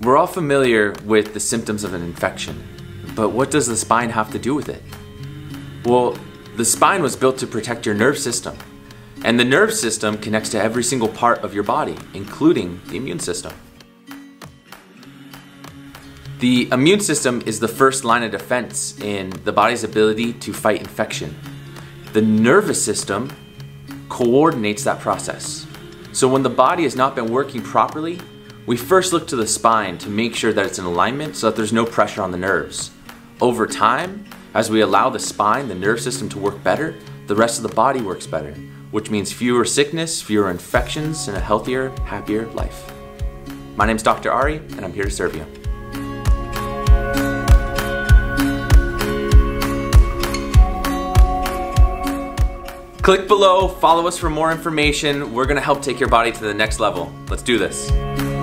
We're all familiar with the symptoms of an infection, but what does the spine have to do with it? Well, the spine was built to protect your nerve system, and the nerve system connects to every single part of your body, including the immune system. The immune system is the first line of defense in the body's ability to fight infection. The nervous system coordinates that process. So when the body has not been working properly, we first look to the spine to make sure that it's in alignment so that there's no pressure on the nerves. Over time, as we allow the spine, the nerve system to work better, the rest of the body works better, which means fewer sickness, fewer infections, and a healthier, happier life. My name's Dr. Ari, and I'm here to serve you. Click below, follow us for more information. We're gonna help take your body to the next level. Let's do this.